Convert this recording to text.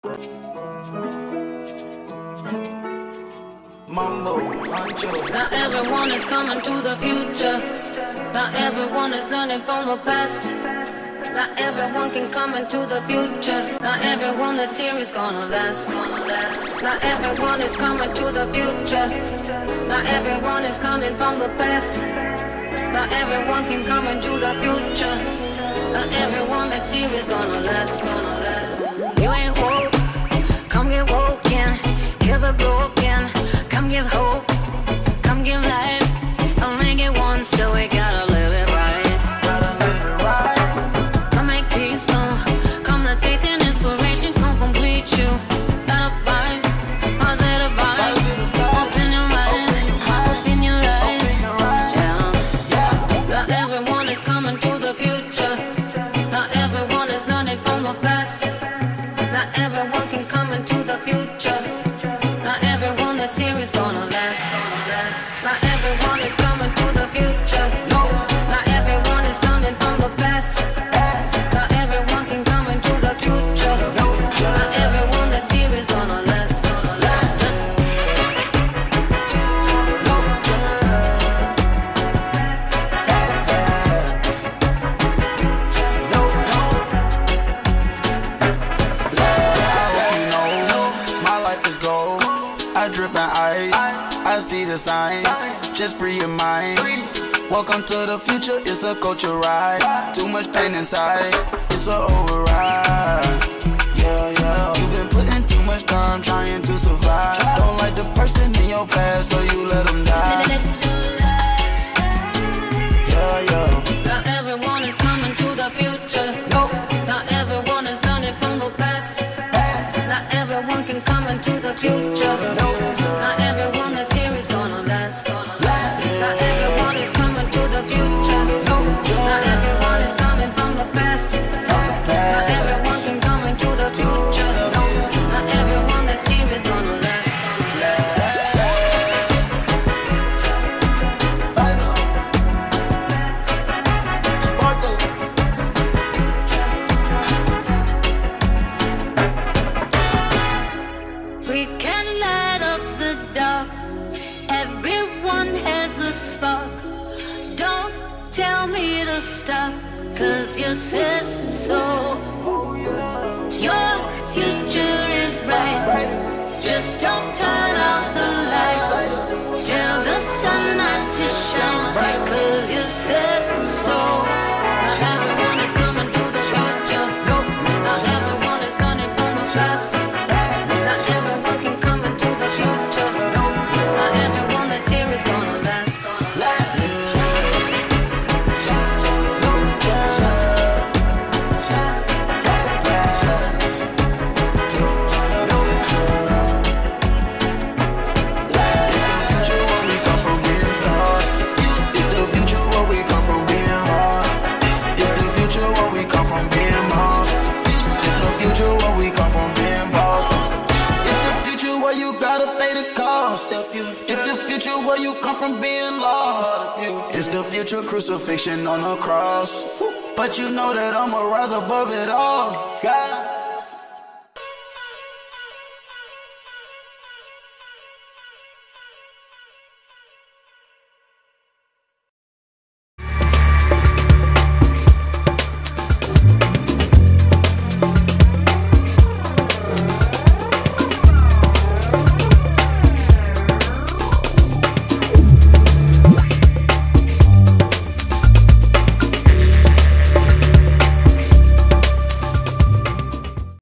Now everyone is coming to the future. Now everyone is learning from the past. Now everyone can come into the future. Now everyone that's here is gonna last. Now everyone is coming to the future. Now everyone is coming from the past. Now everyone can come into the future. Now everyone that's here is gonna last. You ain't woke, come get woken. Hear the broken, come give hope. Come give life, I'll make it one, so we gotta live it right. Come make peace, come let faith and inspiration come complete you. Better vibes, positive vibes. Open your mind, open your eyes. Yeah. Not everyone is coming to the future. Not everyone is learning from the past. Not everyone can come into the future. Not everyone that's here is gonna last. Not everyone is coming to the future. Not everyone is coming from the past. Not everyone can come into the future. Not everyone that's here is gonna last. My life is gold. I drip in ice. I see the signs, just free your mind. Welcome to the future, it's a culture ride. Too much pain inside, it's a override. Yeah, you've been putting too much time trying to survive. Don't like the person in your past, so you let them die. Yeah. Not everyone is coming to the future. Not everyone is learning from the past. Not everyone can come into the future. Not everyone that's here is gonna last. Not everyone is coming to the future. Not everyone is coming from the past. Not everyone can come into the future. Not everyone that's here is gonna last. We can light up the dark. Everyone has a spark. Don't tell me to stop, 'cause you said so. Your future is bright. Just don't turn out the light. Tell the sun not to shine, 'cause you said so. Not everyone is coming to the future. Not everyone is coming from the past. Not everyone can come into the future. Not everyone that's here is gonna last. It's the future where you come from being lost. It's the future crucifixion on the cross. But you know that I'ma rise above it all. God.